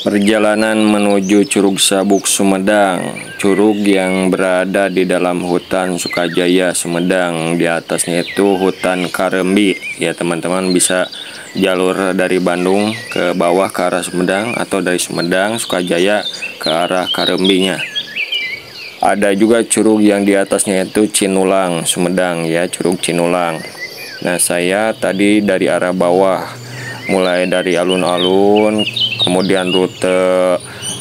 Perjalanan menuju Curug Sabuk Sumedang. Curug yang berada di dalam hutan Sukajaya, Sumedang. Di atasnya itu hutan Karembi. Ya teman-teman, bisa jalur dari Bandung ke bawah ke arah Sumedang, atau dari Sumedang Sukajaya ke arah Karembinya. Ada juga curug yang di atasnya itu Cinulang, Sumedang ya, Curug Cinulang. Nah, saya tadi dari arah bawah, mulai dari alun-alun, kemudian rute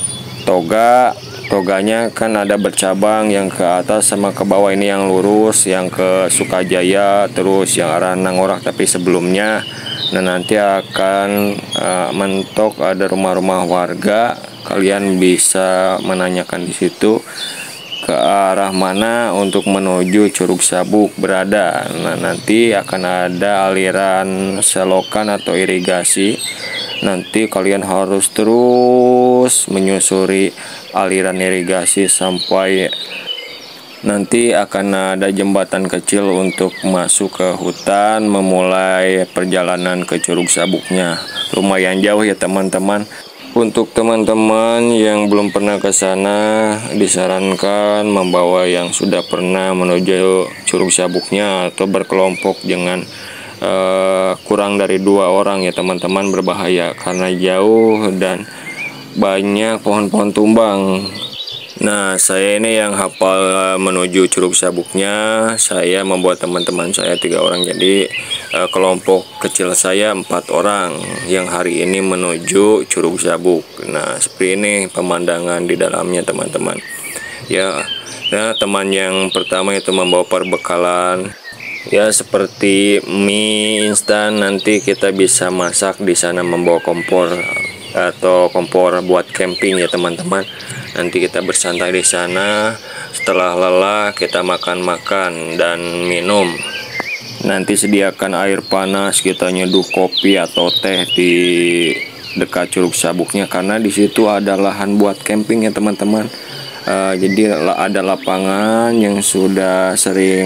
Toganya kan ada bercabang, yang ke atas sama ke bawah ini yang lurus, yang ke Sukajaya, terus yang arah Nangorak. Tapi sebelumnya, nah nanti akan mentok ada rumah-rumah warga, kalian bisa menanyakan di situ ke arah mana untuk menuju Curug Sabuk berada. Nah, nanti akan ada aliran selokan atau irigasi. Nanti kalian harus terus menyusuri aliran irigasi sampai nanti akan ada jembatan kecil untuk masuk ke hutan, memulai perjalanan ke Curug Sabuknya. Lumayan jauh ya teman-teman. Untuk teman-teman yang belum pernah ke sana, disarankan membawa yang sudah pernah menuju Curug Sabuknya atau berkelompok, dengan kurang dari 2 orang ya teman-teman, berbahaya karena jauh dan banyak pohon-pohon tumbang. Nah, saya ini yang hafal menuju Curug Sabuknya. Saya membuat teman-teman saya 3 orang, jadi kelompok kecil saya 4 orang yang hari ini menuju Curug Sabuk. Nah, seperti ini pemandangan di dalamnya teman-teman ya. Nah, teman yang pertama itu membawa perbekalan ya, seperti mie instan. Nanti kita bisa masak di sana, membawa kompor atau kompor buat camping ya teman-teman. Nanti kita bersantai di sana. Setelah lelah, kita makan-makan dan minum. Nanti sediakan air panas, kita nyeduh kopi atau teh di dekat Curug Sabuknya, karena di situ ada lahan buat camping ya teman-teman. Jadi ada lapangan yang sudah sering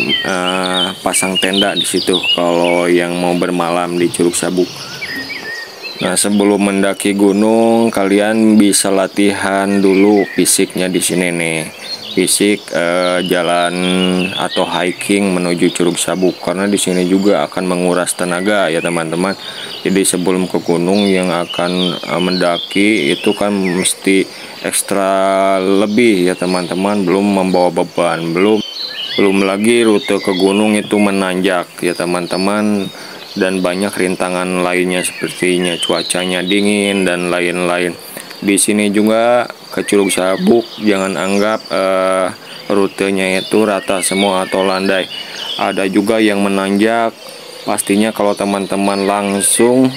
pasang tenda di situ kalau yang mau bermalam di Curug Sabuk. Nah, sebelum mendaki gunung, kalian bisa latihan dulu fisiknya di sini nih. Fisik jalan atau hiking menuju Curug Sabuk, karena di sini juga akan menguras tenaga ya teman-teman. Jadi sebelum ke gunung yang akan mendaki itu kan mesti ekstra lebih ya teman-teman, belum membawa beban, belum lagi rute ke gunung itu menanjak ya teman-teman, dan banyak rintangan lainnya sepertinya cuacanya dingin dan lain-lain. Di sini juga ke Curug Sabuk jangan anggap rutenya itu rata semua atau landai. Ada juga yang menanjak. Pastinya kalau teman-teman langsung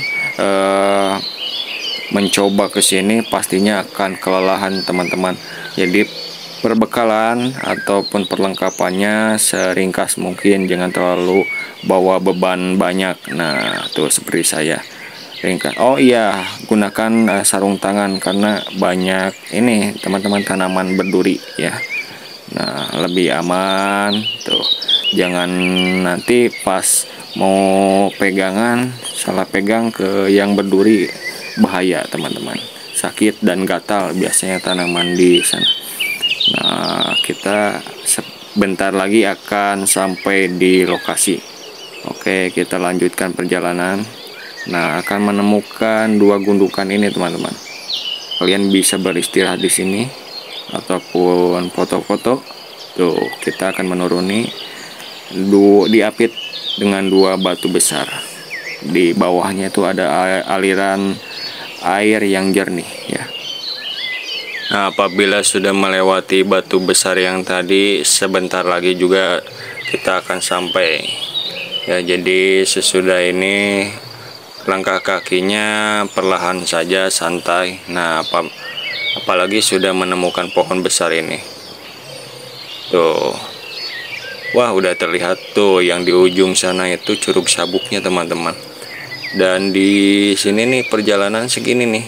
mencoba ke sini, pastinya akan kelelahan teman-teman. Jadi perbekalan ataupun perlengkapannya seringkas mungkin, jangan terlalu bawa beban banyak. Nah, tuh seperti saya ringkas. Oh iya, gunakan sarung tangan karena banyak ini teman-teman tanaman berduri ya. Nah, lebih aman tuh. Jangan nanti pas mau pegangan salah pegang ke yang berduri, bahaya teman-teman. Sakit dan gatal biasanya tanaman di sana. Nah, kita sebentar lagi akan sampai di lokasi. Oke, kita lanjutkan perjalanan. Nah, akan menemukan 2 gundukan ini teman-teman. Kalian bisa beristirahat di sini ataupun foto-foto. Tuh, kita akan menuruni, diapit dengan 2 batu besar. Di bawahnya itu ada aliran air yang jernih ya. Nah, apabila sudah melewati batu besar yang tadi, sebentar lagi juga kita akan sampai ya. Jadi sesudah ini langkah kakinya perlahan saja, santai. Nah, apalagi sudah menemukan pohon besar ini tuh. Wah, udah terlihat tuh yang di ujung sana itu Curug Sabuknya teman-teman. Dan di sini nih perjalanan segini nih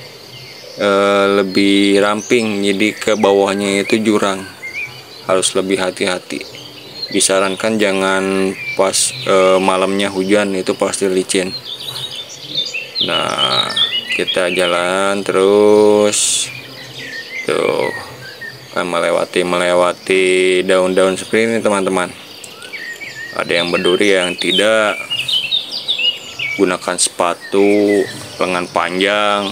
lebih ramping, jadi ke bawahnya itu jurang, harus lebih hati-hati. Disarankan jangan pas malamnya hujan, itu pasti licin. Nah, kita jalan terus tuh kan melewati daun-daun seperti ini teman-teman. Ada yang berduri, yang tidak. Gunakan sepatu lengan panjang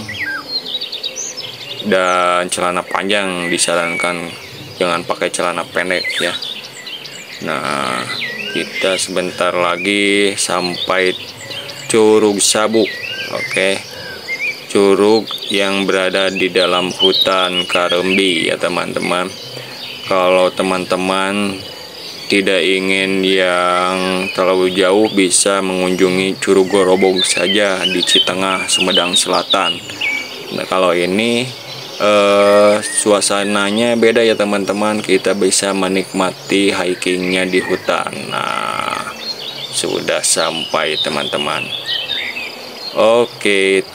dan celana panjang, disarankan jangan pakai celana pendek ya. Nah, kita sebentar lagi sampai Curug Sabuk. Oke, curug yang berada di dalam hutan Karembi ya teman-teman. Kalau teman-teman tidak ingin yang terlalu jauh, bisa mengunjungi Curug Gorobong saja di Citengah, Sumedang Selatan. Nah, kalau ini suasananya beda ya teman-teman. Kita bisa menikmati hikingnya di hutan. Nah, sudah sampai teman-teman. Oke,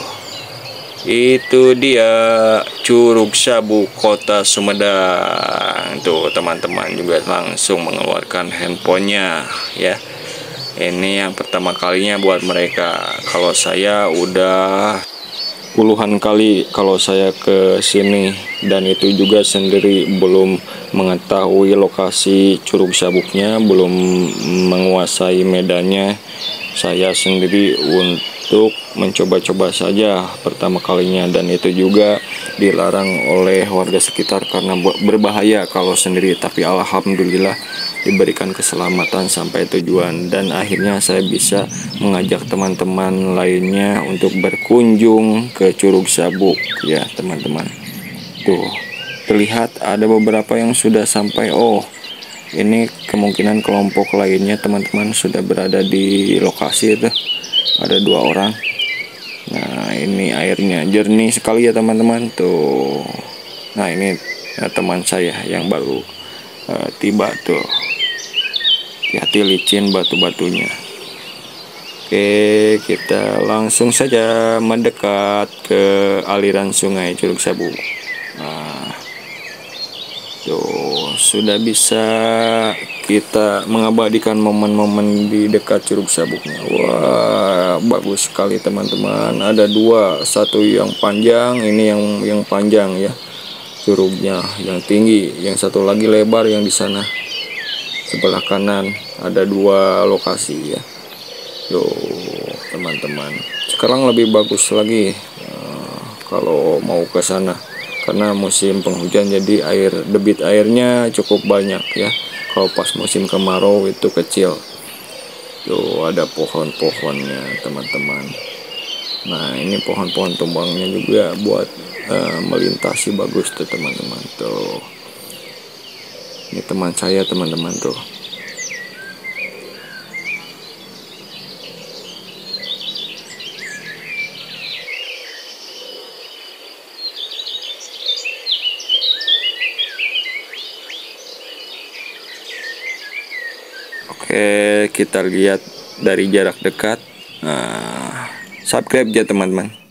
itu dia Curug Sabuk Kota Sumedang. Tuh teman-teman juga langsung mengeluarkan handphonenya ya. Ini yang pertama kalinya buat mereka. Kalau saya udah puluhan kali kalau saya ke sini, dan itu juga sendiri, belum mengetahui lokasi Curug Sabuknya, belum menguasai medannya. Saya sendiri untuk mencoba-coba saja pertama kalinya, dan itu juga dilarang oleh warga sekitar karena berbahaya kalau sendiri. Tapi alhamdulillah diberikan keselamatan sampai tujuan, dan akhirnya saya bisa mengajak teman-teman lainnya untuk berkunjung ke Curug Sabuk ya teman-teman. Tuh terlihat ada beberapa yang sudah sampai. Oh, ini kemungkinan kelompok lainnya teman-teman sudah berada di lokasi itu. Ada 2 orang. Nah, ini airnya jernih sekali ya teman-teman tuh. Nah, ini teman saya yang baru tiba tuh. Hati-hati licin batu-batunya. Oke, kita langsung saja mendekat ke aliran sungai Curug Sabuk. Nah, tuh sudah bisa kita mengabadikan momen-momen di dekat Curug Sabuknya. Wah, bagus sekali teman-teman. Ada 2, satu yang panjang, ini yang panjang ya curugnya, yang tinggi. Yang satu lagi lebar yang di sana sebelah kanan. Ada 2 lokasi ya. Yo teman-teman, sekarang lebih bagus lagi kalau mau ke sana, karena musim penghujan jadi debit airnya cukup banyak ya. Kalau pas musim kemarau itu kecil. Tuh ada pohon-pohonnya teman-teman. Nah, ini pohon-pohon tumbangnya juga buat melintasi bagus tuh teman-teman. Tuh ini teman saya teman-teman tuh. Oke, kita lihat dari jarak dekat. Nah, subscribe ya teman-teman.